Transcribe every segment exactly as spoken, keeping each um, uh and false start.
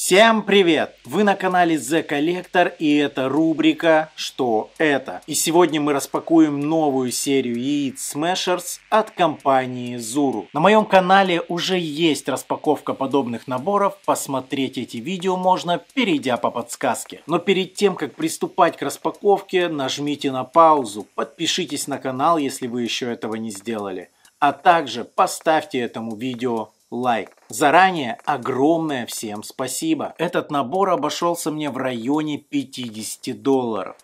Всем привет! Вы на канале The Collector, и это рубрика «Что это?». И сегодня мы распакуем новую серию яиц Smashers от компании Zuru. На моем канале уже есть распаковка подобных наборов, посмотреть эти видео можно, перейдя по подсказке. Но перед тем, как приступать к распаковке, нажмите на паузу, подпишитесь на канал, если вы еще этого не сделали. А также поставьте этому видео лайк. Заранее огромное всем спасибо. Этот набор обошелся мне в районе пятидесяти долларов.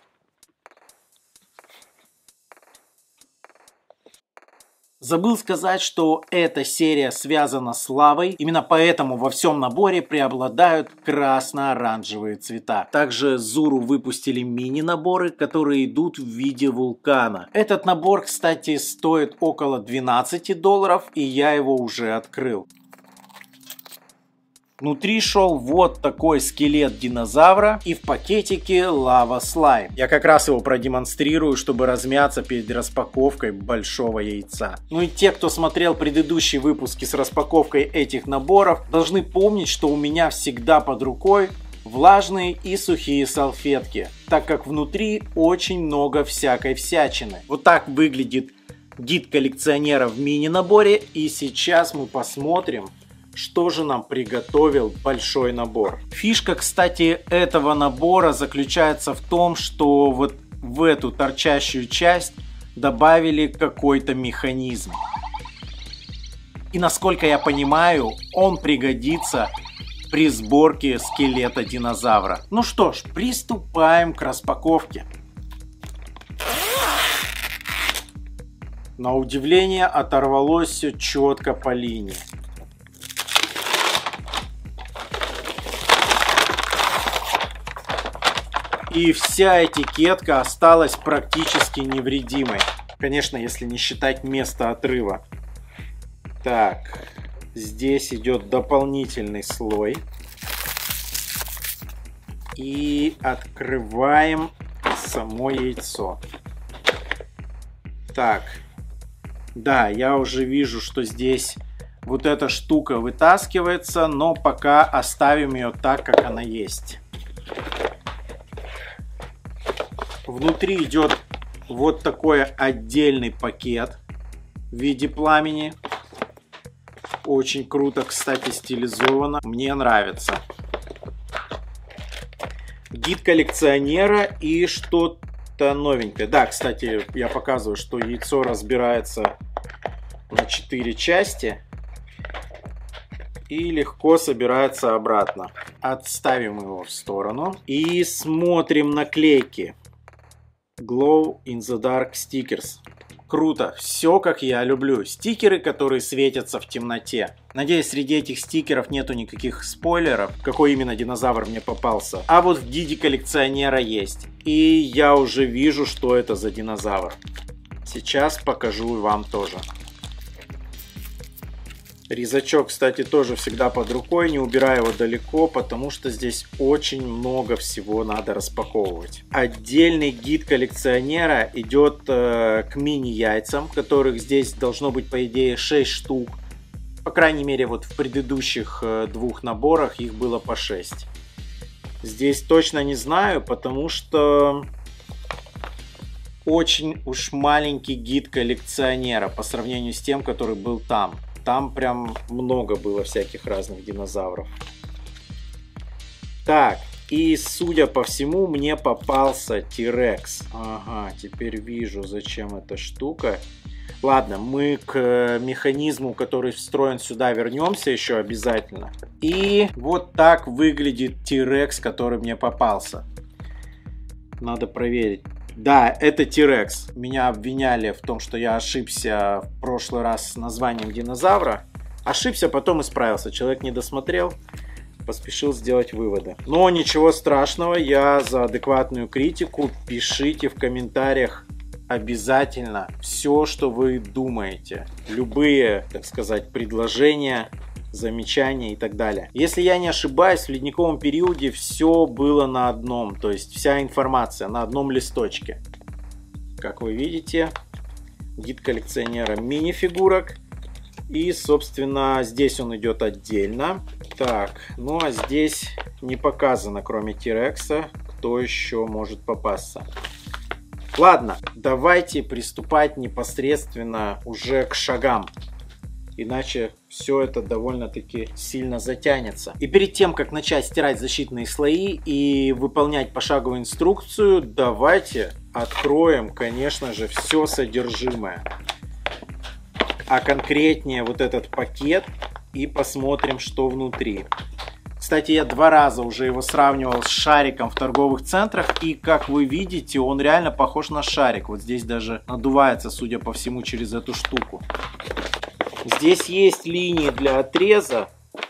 Забыл сказать, что эта серия связана с лавой, именно поэтому во всем наборе преобладают красно-оранжевые цвета. Также Zuru выпустили мини-наборы, которые идут в виде вулкана. Этот набор, кстати, стоит около двенадцати долларов, и я его уже открыл. Внутри шел вот такой скелет динозавра и в пакетике лава слайм. Я как раз его продемонстрирую, чтобы размяться перед распаковкой большого яйца. Ну и те, кто смотрел предыдущие выпуски с распаковкой этих наборов, должны помнить, что у меня всегда под рукой влажные и сухие салфетки, так как внутри очень много всякой всячины. Вот так выглядит гид коллекционера в мини-наборе, и сейчас мы посмотрим, что же нам приготовил большой набор. Фишка, кстати, этого набора заключается в том, что вот в эту торчащую часть добавили какой-то механизм. И насколько я понимаю, он пригодится при сборке скелета динозавра. Ну что ж, приступаем к распаковке. На удивление оторвалось все четко по линии. И вся этикетка осталась практически невредимой. Конечно, если не считать место отрыва. Так, здесь идет дополнительный слой. И открываем само яйцо. Так, да, я уже вижу, что здесь вот эта штука вытаскивается, но пока оставим ее так, как она есть. Внутри идет вот такой отдельный пакет в виде пламени. Очень круто, кстати, стилизовано. Мне нравится. Гид коллекционера и что-то новенькое. Да, кстати, я показываю, что яйцо разбирается на четыре части и легко собирается обратно. Отставим его в сторону и смотрим наклейки. Glow in the Dark Stickers. Круто, все как я люблю. Стикеры, которые светятся в темноте. Надеюсь, среди этих стикеров нету никаких спойлеров, какой именно динозавр мне попался. А вот в гиде коллекционера есть. И я уже вижу, что это за динозавр. Сейчас покажу вам тоже. Резачок, кстати, тоже всегда под рукой, не убираю его далеко, потому что здесь очень много всего надо распаковывать. Отдельный гид коллекционера идет э, к мини-яйцам, которых здесь должно быть, по идее, шесть штук. По крайней мере, вот в предыдущих э, двух наборах их было по шесть. Здесь точно не знаю, потому что очень уж маленький гид коллекционера по сравнению с тем, который был там. Там прям много было всяких разных динозавров. Так, и судя по всему, мне попался T-Rex. Ага, теперь вижу, зачем эта штука. Ладно, мы к механизму, который встроен сюда, вернемся еще обязательно. И вот так выглядит T-Rex, который мне попался. Надо проверить. Да, это T-Rex. Меня обвиняли в том, что я ошибся в прошлый раз с названием динозавра. Ошибся, потом исправился. Человек не досмотрел, поспешил сделать выводы. Но ничего страшного, я за адекватную критику. Пишите в комментариях обязательно все, что вы думаете. Любые, так сказать, предложения, замечания и так далее. Если я не ошибаюсь, в ледниковом периоде все было на одном, то есть вся информация на одном листочке. Как вы видите, гид коллекционера мини-фигурок. И, собственно, здесь он идет отдельно. Так, ну а здесь не показано, кроме Тирекса, кто еще может попасться. Ладно, давайте приступать непосредственно уже к шагам. Иначе все это довольно-таки сильно затянется. И перед тем, как начать стирать защитные слои и выполнять пошаговую инструкцию, давайте откроем, конечно же, все содержимое. А конкретнее вот этот пакет и посмотрим, что внутри. Кстати, я два раза уже его сравнивал с шариком в торговых центрах, и как вы видите, он реально похож на шарик. Вот здесь даже надувается, судя по всему, через эту штуку. Здесь есть линии для отреза.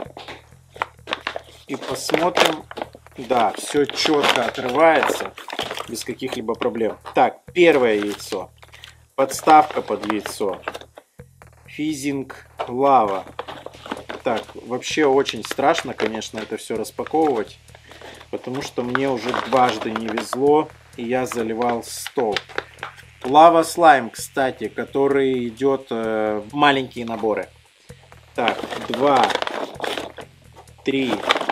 И посмотрим. Да, все четко отрывается, без каких-либо проблем. Так, первое яйцо. Подставка под яйцо. Физинг лава. Так, вообще очень страшно, конечно, это все распаковывать, потому что мне уже дважды не везло, и я заливал стол. Лава слайм, кстати, который идет э, в маленькие наборы. Так, два, три.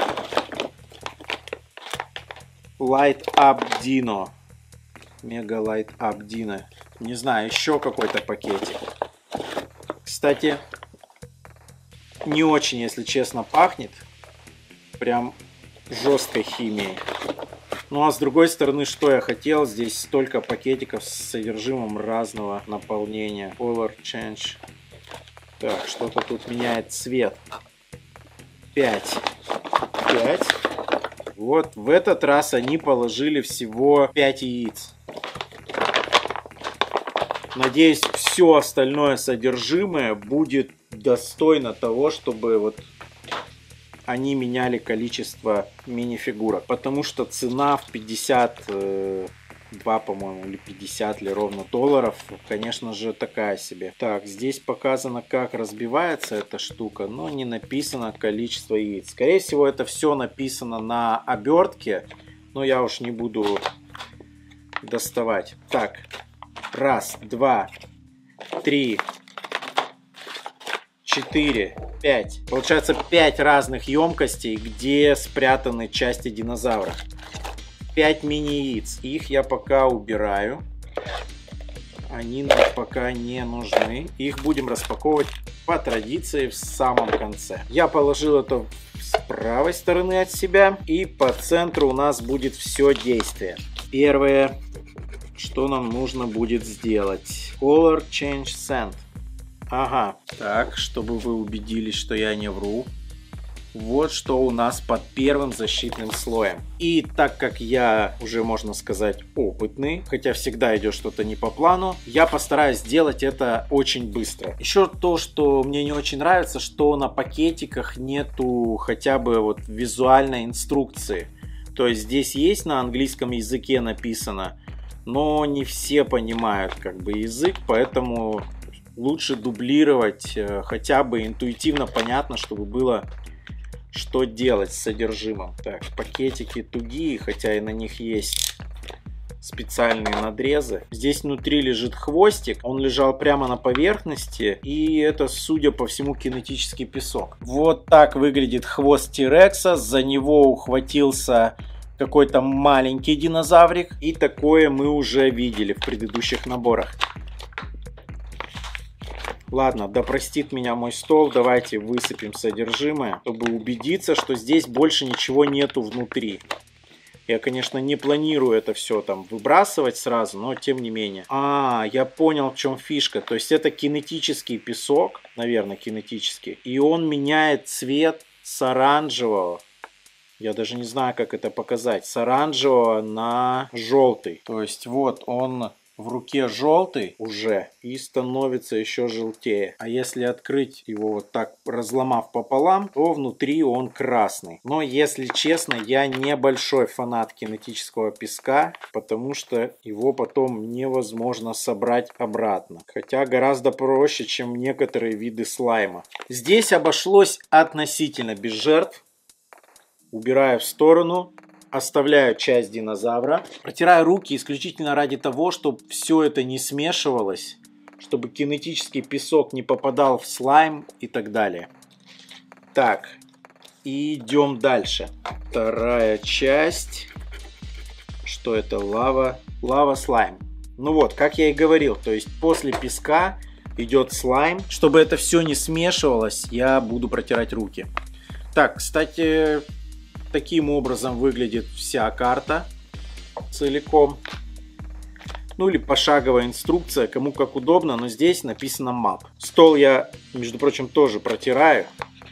Light Up Dino. Мега Light Up Dino. Не знаю, еще какой-то пакетик. Кстати, не очень, если честно, пахнет. Прям жесткой химией. Ну а с другой стороны, что я хотел? Здесь столько пакетиков с содержимым разного наполнения. Color Change. Так, что-то тут меняет цвет. пять. пять. Вот в этот раз они положили всего пять яиц. Надеюсь, все остальное содержимое будет достойно того, чтобы вот они меняли количество мини-фигурок. Потому что цена в пятьдесят два, по-моему, или пятьдесят ли ровно долларов, конечно же, такая себе. Так, здесь показано, как разбивается эта штука, но не написано количество яиц. Скорее всего, это все написано на обертке, но я уж не буду доставать. Так, раз, два, три, четыре, пять. Получается пять разных емкостей, где спрятаны части динозавра. пять мини-яиц. Их я пока убираю. Они нам пока не нужны. Их будем распаковывать по традиции в самом конце. Я положил это с правой стороны от себя. И по центру у нас будет все действие. Первое, что нам нужно будет сделать. Color Change Sand. Ага. Так, чтобы вы убедились, что я не вру. Вот что у нас под первым защитным слоем. И так как я уже, можно сказать, опытный, хотя всегда идет что-то не по плану, я постараюсь сделать это очень быстро. Еще то, что мне не очень нравится, что на пакетиках нету хотя бы вот визуальной инструкции. То есть здесь есть на английском языке написано, но не все понимают как бы язык, поэтому лучше дублировать, хотя бы интуитивно понятно, чтобы было что делать с содержимым. Так, пакетики тугие, хотя и на них есть специальные надрезы. Здесь внутри лежит хвостик, он лежал прямо на поверхности, и это, судя по всему, кинетический песок. Вот так выглядит хвост Тирекса, за него ухватился какой-то маленький динозаврик, и такое мы уже видели в предыдущих наборах. Ладно, да простит меня мой стол, давайте высыпем содержимое, чтобы убедиться, что здесь больше ничего нету внутри. Я, конечно, не планирую это все там выбрасывать сразу, но тем не менее. А, я понял, в чем фишка. То есть это кинетический песок, наверное, кинетический. И он меняет цвет с оранжевого. Я даже не знаю, как это показать. С оранжевого на желтый. То есть вот он в руке желтый уже и становится еще желтее. А если открыть его вот так, разломав пополам, то внутри он красный. Но если честно, я небольшой фанат кинетического песка, потому что его потом невозможно собрать обратно. Хотя гораздо проще, чем некоторые виды слайма. Здесь обошлось относительно без жертв. Убираю в сторону. Оставляю часть динозавра. Протираю руки исключительно ради того, чтобы все это не смешивалось, чтобы кинетический песок не попадал в слайм и так далее. Так, И идем дальше. Вторая часть. Что это? Лава. Лава слайм. Ну вот, как я и говорил, то есть после песка идет слайм. Чтобы это все не смешивалось, я буду протирать руки. Так, кстати, таким образом выглядит вся карта целиком. Ну или пошаговая инструкция, кому как удобно, но здесь написано map. Стол я, между прочим, тоже протираю.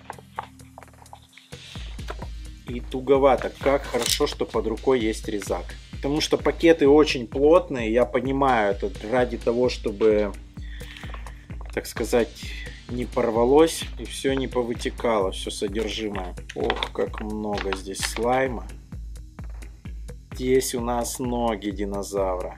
И туговато. Как хорошо, что под рукой есть резак. Потому что пакеты очень плотные, я понимаю, это ради того, чтобы, так сказать, не порвалось и все не повытекало, все содержимое. Ох, как много здесь слайма. Здесь у нас ноги динозавра.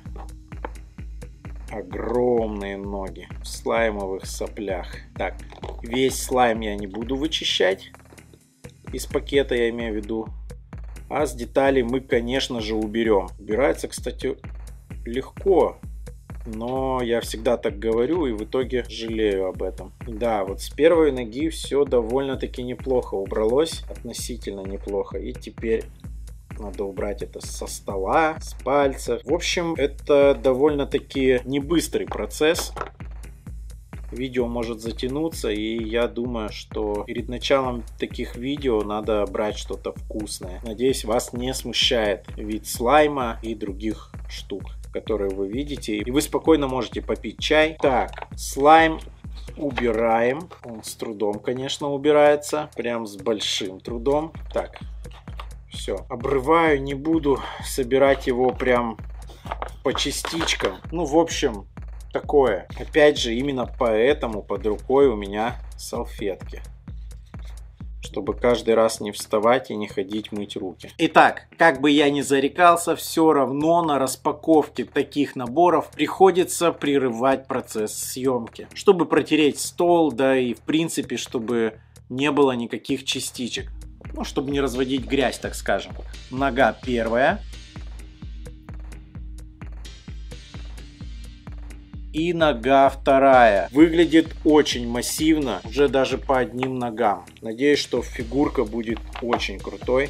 Огромные ноги в слаймовых соплях. Так, весь слайм я не буду вычищать. Из пакета я имею в виду. А с деталей мы, конечно же, уберем. Убирается, кстати, легко. Но я всегда так говорю и в итоге жалею об этом. Да, вот с первой ноги все довольно-таки неплохо убралось. Относительно неплохо. И теперь надо убрать это со стола, с пальцев. В общем, это довольно-таки не быстрый процесс. Видео может затянуться, и я думаю, что перед началом таких видео надо брать что-то вкусное. Надеюсь, вас не смущает вид слайма и других штук, которые вы видите. И вы спокойно можете попить чай. Так, слайм убираем. Он с трудом, конечно, убирается. Прям с большим трудом. Так. Все, обрываю, не буду собирать его прям по частичкам. Ну, в общем, такое. Опять же, именно поэтому под рукой у меня салфетки. Чтобы каждый раз не вставать и не ходить мыть руки. Итак, как бы я ни зарекался, все равно на распаковке таких наборов приходится прерывать процесс съемки. Чтобы протереть стол, да и в принципе, чтобы не было никаких частичек. Ну, чтобы не разводить грязь, так скажем. Нога первая. И нога вторая. Выглядит очень массивно, уже даже по одним ногам. Надеюсь, что фигурка будет очень крутой.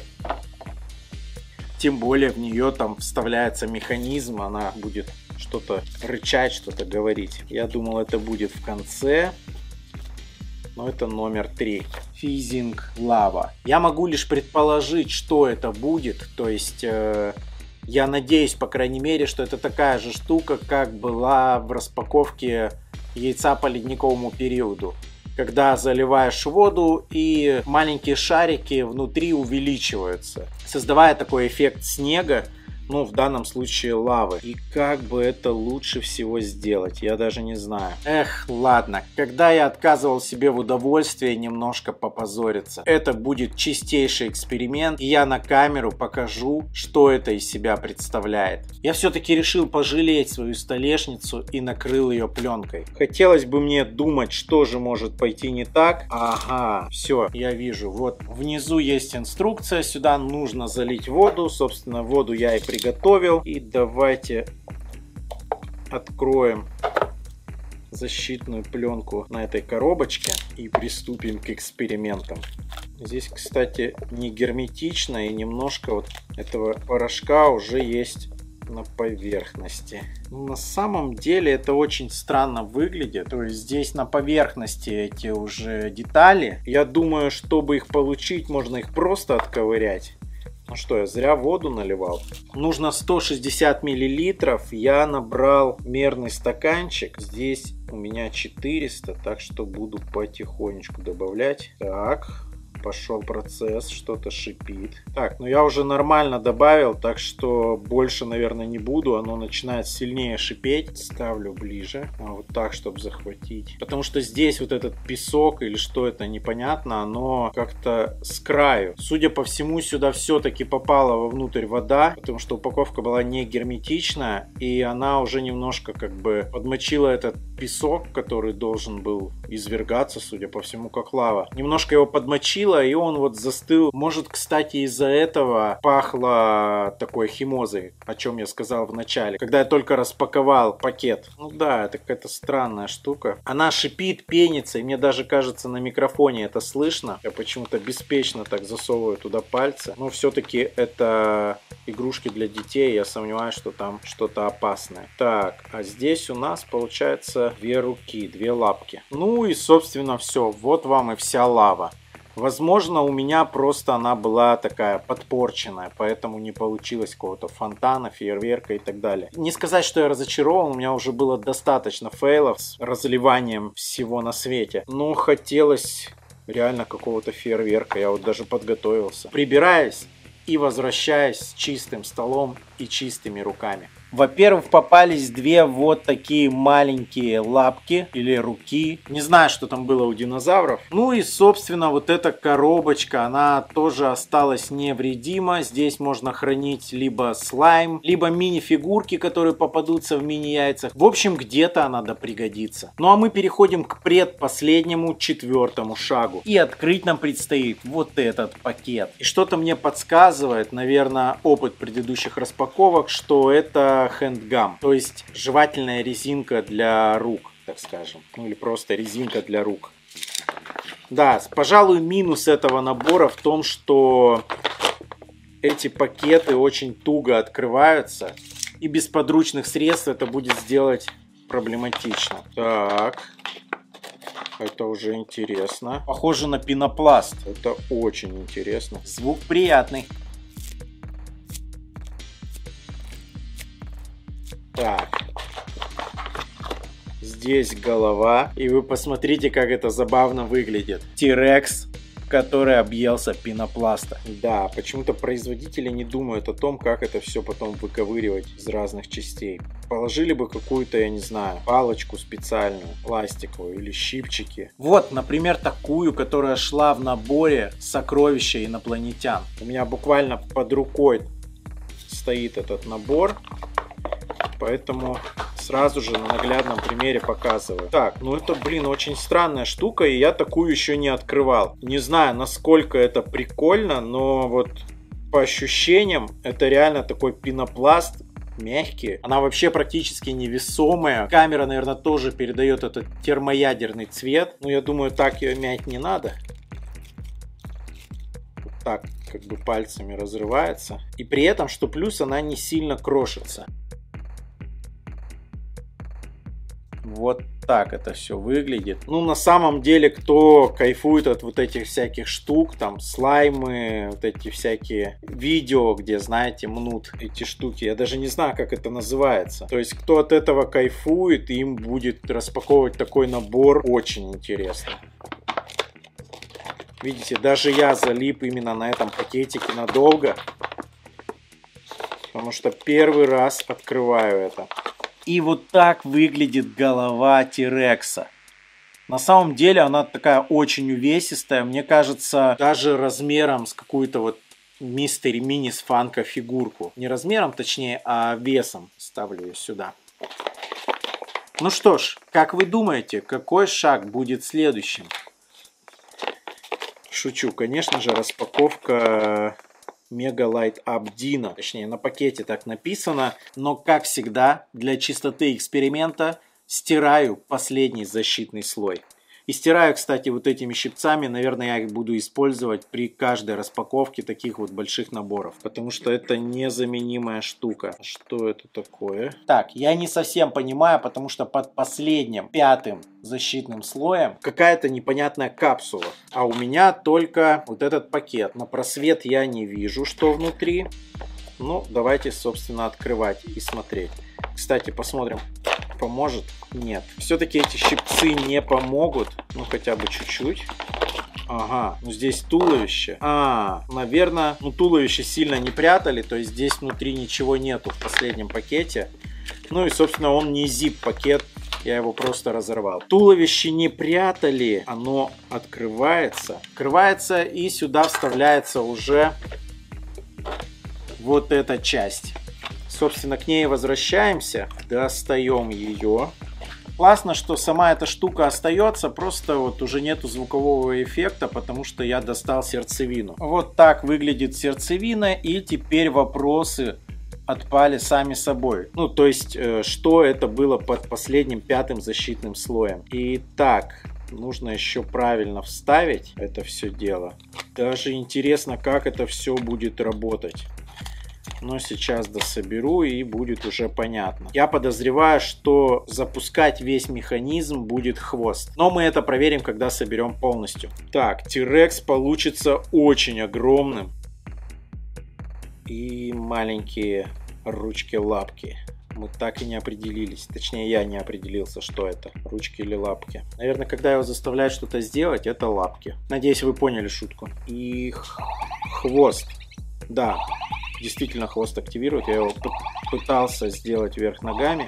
Тем более в нее там вставляется механизм, она будет что-то рычать, что-то говорить. Я думал, это будет в конце. Но это номер три. Физинг лава. Я могу лишь предположить, что это будет. То есть, э, я надеюсь, по крайней мере, что это такая же штука, как была в распаковке яйца по ледниковому периоду. Когда заливаешь воду, и маленькие шарики внутри увеличиваются, создавая такой эффект снега. Ну, в данном случае лавы. И как бы это лучше всего сделать, я даже не знаю. Эх, ладно. Когда я отказывал себе в удовольствии немножко попозориться. Это будет чистейший эксперимент. И я на камеру покажу, что это из себя представляет. Я все-таки решил пожалеть свою столешницу и накрыл ее пленкой. Хотелось бы мне думать, что же может пойти не так. Ага, все, я вижу. Вот внизу есть инструкция. Сюда нужно залить воду. Собственно, воду я и приготовил. Готовил. И давайте откроем защитную пленку на этой коробочке и приступим к экспериментам. Здесь, кстати, не герметично, и немножко вот этого порошка уже есть на поверхности. На самом деле это очень странно выглядит. То есть здесь на поверхности эти уже детали. Я думаю, чтобы их получить, можно их просто отковырять. Ну что, я зря воду наливал. Нужно сто шестьдесят миллилитров. Я набрал мерный стаканчик. Здесь у меня четыреста, так что буду потихонечку добавлять. Так, пошел процесс, что-то шипит. Так, ну я уже нормально добавил, так что больше, наверное, не буду. Оно начинает сильнее шипеть. Ставлю ближе, а вот так, чтобы захватить. Потому что здесь вот этот песок или что это, непонятно, оно как-то с краю. Судя по всему, сюда все-таки попала вовнутрь вода, потому что упаковка была не герметичная, и она уже немножко как бы подмочила этот песок, который должен был извергаться, судя по всему, как лава. Немножко его подмочило, и он вот застыл. Может, кстати, из-за этого пахло такой химозой, о чем я сказал в начале, когда я только распаковал пакет. Ну да, это какая-то странная штука. Она шипит, пенится, и мне даже кажется, на микрофоне это слышно. Я почему-то беспечно так засовываю туда пальцы. Но все-таки это игрушки для детей, я сомневаюсь, что там что-то опасное. Так, а здесь у нас получается две руки, две лапки. Ну и собственно все, вот вам и вся лава. Возможно, у меня просто она была такая подпорченная, поэтому не получилось какого-то фонтана, фейерверка и так далее. Не сказать, что я разочарован, у меня уже было достаточно фейлов с разливанием всего на свете. Но хотелось реально какого-то фейерверка, я вот даже подготовился. Прибираюсь и возвращаюсь с чистым столом и чистыми руками. Во-первых, попались две вот такие маленькие лапки или руки. Не знаю, что там было у динозавров. Ну и, собственно, вот эта коробочка, она тоже осталась невредима. Здесь можно хранить либо слайм, либо мини-фигурки, которые попадутся в мини-яйцах. В общем, где-то она да пригодится. Ну а мы переходим к предпоследнему, четвертому шагу. И открыть нам предстоит вот этот пакет. И что-то мне подсказывает, наверное, опыт предыдущих распаковок, что это хэндгам, то есть жевательная резинка для рук, так скажем, ну или просто резинка для рук. Да, пожалуй, минус этого набора в том, что эти пакеты очень туго открываются, и без подручных средств это будет сделать проблематично. Так, это уже интересно. Похоже на пенопласт. Это очень интересно. Звук приятный. Так, здесь голова, и вы посмотрите, как это забавно выглядит. Тирекс, который объелся пенопласта. Да, почему-то производители не думают о том, как это все потом выковыривать из разных частей. Положили бы какую-то, я не знаю, палочку специальную, пластиковую или щипчики. Вот, например, такую, которая шла в наборе «Сокровища инопланетян». У меня буквально под рукой стоит этот набор. Поэтому сразу же на наглядном примере показываю. Так, ну это, блин, очень странная штука, и я такую еще не открывал. Не знаю, насколько это прикольно, но вот по ощущениям это реально такой пенопласт, мягкий. Она вообще практически невесомая. Камера, наверное, тоже передает этот термоядерный цвет. Но я думаю, так ее мять не надо. Вот так, как бы пальцами разрывается. И при этом, что плюс, она не сильно крошится. Вот так это все выглядит. Ну, на самом деле, кто кайфует от вот этих всяких штук, там, слаймы, вот эти всякие видео, где, знаете, мнут эти штуки. Я даже не знаю, как это называется. То есть, кто от этого кайфует, им будет распаковывать такой набор очень интересно. Видите, даже я залип именно на этом пакетике надолго. Потому что первый раз открываю это. И вот так выглядит голова Тирекса. На самом деле она такая очень увесистая. Мне кажется, даже размером с какую-то вот Мистери Минис Фанка фигурку. Не размером, точнее, а весом. Ставлю ее сюда. Ну что ж, как вы думаете, какой шаг будет следующим? Шучу, конечно же, распаковка Mega Light Up Dino. Точнее, на пакете так написано. Но, как всегда, для чистоты эксперимента стираю последний защитный слой. И стираю, кстати, вот этими щипцами. Наверное, я их буду использовать при каждой распаковке таких вот больших наборов. Потому что это незаменимая штука. Что это такое? Так, я не совсем понимаю, потому что под последним, пятым защитным слоем какая-то непонятная капсула. А у меня только вот этот пакет. На просвет я не вижу, что внутри. Ну, давайте, собственно, открывать и смотреть. Кстати, посмотрим, поможет? Нет. Все-таки эти щипцы не помогут. Ну, хотя бы чуть-чуть. Ага, ну здесь туловище. А, наверное, ну туловище сильно не прятали, то есть здесь внутри ничего нету в последнем пакете. Ну и, собственно, он не зип-пакет, я его просто разорвал. Туловище не прятали, оно открывается. Открывается и сюда вставляется уже вот эта часть. Собственно, к ней возвращаемся, достаем ее. Классно, что сама эта штука остается, просто вот уже нету звукового эффекта, потому что я достал сердцевину. Вот так выглядит сердцевина, и теперь вопросы отпали сами собой. Ну, то есть, э, что это было под последним пятым защитным слоем. Итак, нужно еще правильно вставить это все дело. Даже интересно, как это все будет работать. Но сейчас дособеру, и будет уже понятно. Я подозреваю, что запускать весь механизм будет хвост. Но мы это проверим, когда соберем полностью. Так, T-Rex получится очень огромным. И маленькие ручки-лапки. Мы так и не определились. Точнее, я не определился, что это. Ручки или лапки. Наверное, когда его заставляют что-то сделать, это лапки. Надеюсь, вы поняли шутку. И хвост. Да, действительно хвост активирует. Я его пытался сделать вверх ногами.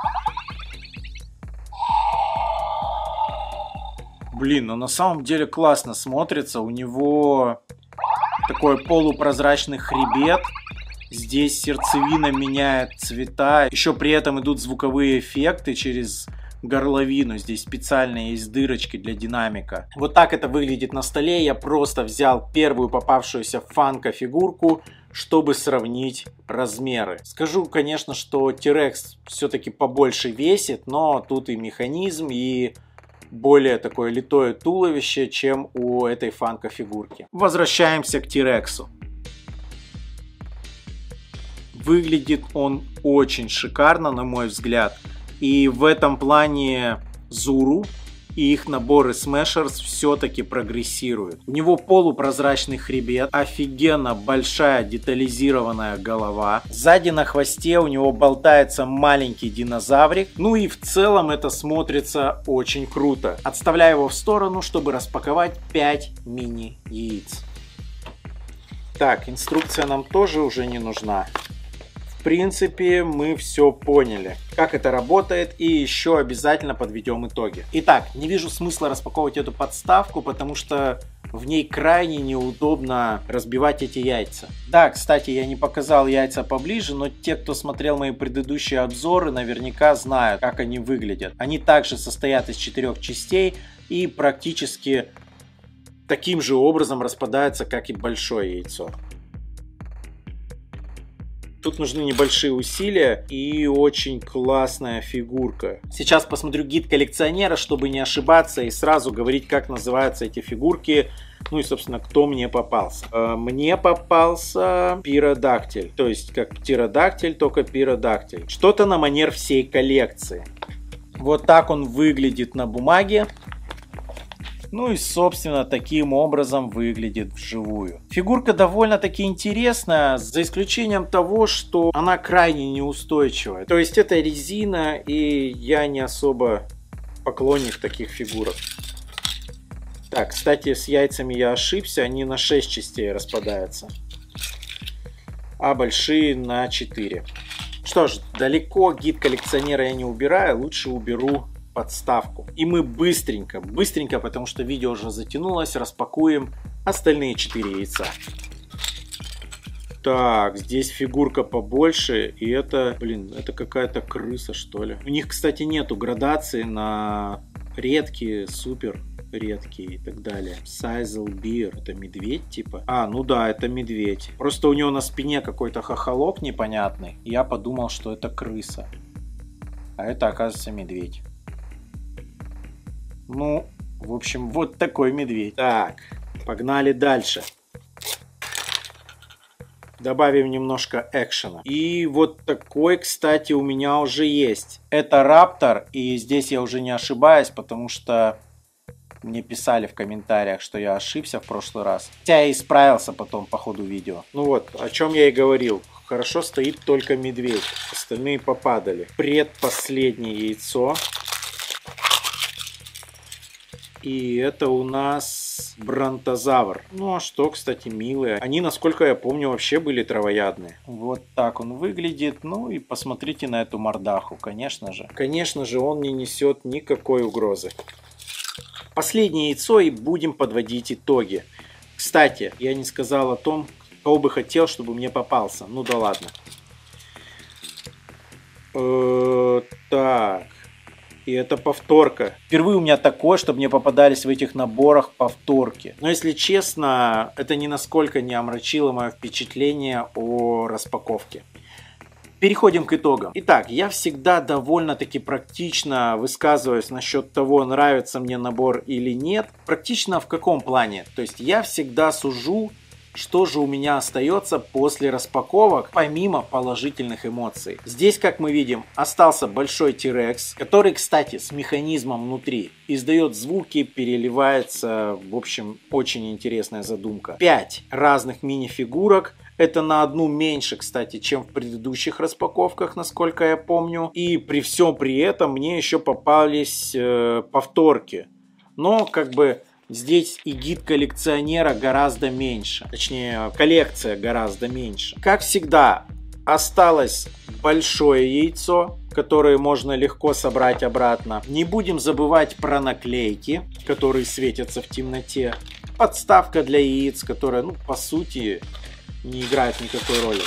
Блин, ну на самом деле классно смотрится. У него такой полупрозрачный хребет. Здесь сердцевина меняет цвета. Еще при этом идут звуковые эффекты через горловину. Здесь специально есть дырочки для динамика. Вот так это выглядит на столе. Я просто взял первую попавшуюся Funko фигурку, чтобы сравнить размеры. Скажу, конечно, что T-Rex все-таки побольше весит, но тут и механизм, и более такое литое туловище, чем у этой Funko фигурки. Возвращаемся к T-Rex. Выглядит он очень шикарно, на мой взгляд. И в этом плане Zuru и их наборы Smashers все-таки прогрессируют. У него полупрозрачный хребет, офигенно большая детализированная голова. Сзади на хвосте у него болтается маленький динозаврик. Ну и в целом это смотрится очень круто. Отставляю его в сторону, чтобы распаковать пять мини-яиц. Так, инструкция нам тоже уже не нужна. В принципе, мы все поняли, как это работает, и еще обязательно подведем итоги. Итак, не вижу смысла распаковывать эту подставку, потому что в ней крайне неудобно разбивать эти яйца. Да, кстати, я не показал яйца поближе, но те, кто смотрел мои предыдущие обзоры, наверняка знают, как они выглядят. Они также состоят из четырех частей и практически таким же образом распадаются, как и большое яйцо. Тут нужны небольшие усилия и очень классная фигурка. Сейчас посмотрю гид коллекционера, чтобы не ошибаться и сразу говорить, как называются эти фигурки. Ну и, собственно, кто мне попался. Мне попался пиродактиль. То есть, как птеродактиль, только пиродактиль. Что-то на манер всей коллекции. Вот так он выглядит на бумаге. Ну и, собственно, таким образом выглядит вживую. Фигурка довольно-таки интересная, за исключением того, что она крайне неустойчивая. То есть это резина, и я не особо поклонник таких фигурок. Так, кстати, с яйцами я ошибся, они на шесть частей распадаются, а большие на четыре. Что ж, далеко гид коллекционера я не убираю, лучше уберу подставку. И мы быстренько, быстренько, потому что видео уже затянулось, распакуем остальные четыре яйца. Так, здесь фигурка побольше, и это, блин, это какая-то крыса, что ли. У них, кстати, нету градации на редкие, супер редкие и так далее. Sizel Bear, это медведь типа? А, ну да, это медведь. Просто у него на спине какой-то хохолок непонятный, и я подумал, что это крыса. А это, оказывается, медведь. Ну, в общем, вот такой медведь. Так, погнали дальше. Добавим немножко экшена. И вот такой, кстати, у меня уже есть. Это Раптор, и здесь я уже не ошибаюсь, потому что мне писали в комментариях, что я ошибся в прошлый раз. Хотя я исправился потом по ходу видео. Ну вот, о чем я и говорил. Хорошо стоит только медведь. Остальные попадали. Предпоследнее яйцо. И это у нас бронтозавр. Ну а что, кстати, милые. Они, насколько я помню, вообще были травоядные. Вот так он выглядит. Ну и посмотрите на эту мордаху, конечно же. Конечно же, он не несет никакой угрозы. Последнее яйцо, и будем подводить итоги. Кстати, я не сказал о том, кого бы хотел, чтобы мне попался. Ну да ладно. Э-э- так... И это повторка. Впервые у меня такое, чтобы мне попадались в этих наборах повторки. Но если честно, это ни насколько не омрачило мое впечатление о распаковке. Переходим к итогам. Итак, я всегда довольно-таки практично высказываюсь насчет того, нравится мне набор или нет. Практично в каком плане? То есть я всегда сужу, что же у меня остается после распаковок, помимо положительных эмоций. Здесь, как мы видим, остался большой T-Rex, который, кстати, с механизмом внутри. Издает звуки, переливается. В общем, очень интересная задумка. пять разных мини-фигурок. Это на одну меньше, кстати, чем в предыдущих распаковках, насколько я помню. И при всем при этом мне еще попались э, повторки. Но, как бы... Здесь и гид коллекционера гораздо меньше. Точнее, коллекция гораздо меньше. Как всегда, осталось большое яйцо, которое можно легко собрать обратно. Не будем забывать про наклейки, которые светятся в темноте. Подставка для яиц, которая, ну, по сути, не играет никакой роли.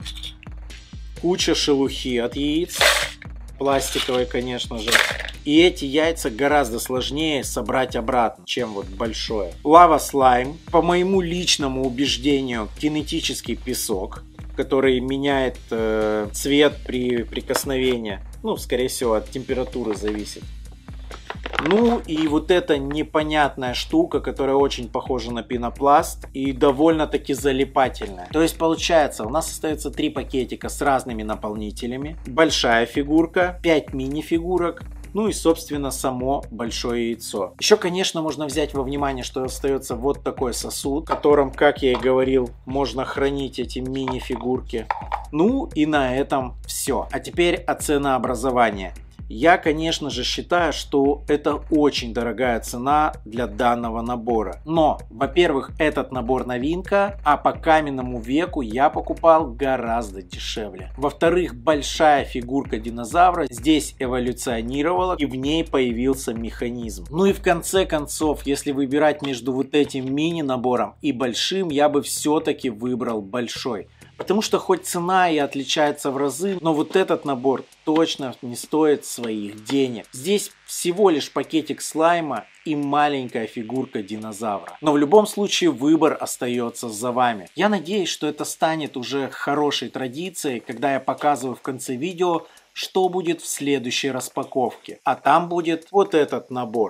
Куча шелухи от яиц. Пластиковые, конечно же. И эти яйца гораздо сложнее собрать обратно, чем вот большое. Лава слайм. По моему личному убеждению, кинетический песок, который меняет э, цвет при прикосновении. Ну, скорее всего, от температуры зависит. Ну и вот эта непонятная штука, которая очень похожа на пенопласт и довольно-таки залипательная. То есть получается, у нас остается три пакетика с разными наполнителями. Большая фигурка, пять мини-фигурок. Ну и, собственно, само большое яйцо. Еще, конечно, можно взять во внимание, что остается вот такой сосуд, в котором, как я и говорил, можно хранить эти мини-фигурки. Ну и на этом все. А теперь о ценообразовании. Я, конечно же, считаю, что это очень дорогая цена для данного набора. Но, во-первых, этот набор новинка, а по каменному веку я покупал гораздо дешевле. Во-вторых, большая фигурка динозавра здесь эволюционировала и в ней появился механизм. Ну и в конце концов, если выбирать между вот этим мини-набором и большим, я бы все-таки выбрал большой. Потому что хоть цена и отличается в разы, но вот этот набор точно не стоит своих денег. Здесь всего лишь пакетик слайма и маленькая фигурка динозавра. Но в любом случае выбор остается за вами. Я надеюсь, что это станет уже хорошей традицией, когда я показываю в конце видео, что будет в следующей распаковке. А там будет вот этот набор.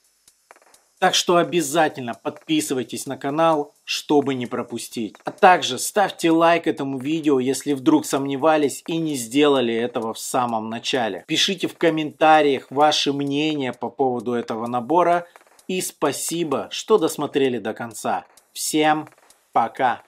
Так что обязательно подписывайтесь на канал, чтобы не пропустить. А также ставьте лайк этому видео, если вдруг сомневались и не сделали этого в самом начале. Пишите в комментариях ваше мнение по поводу этого набора. И спасибо, что досмотрели до конца. Всем пока!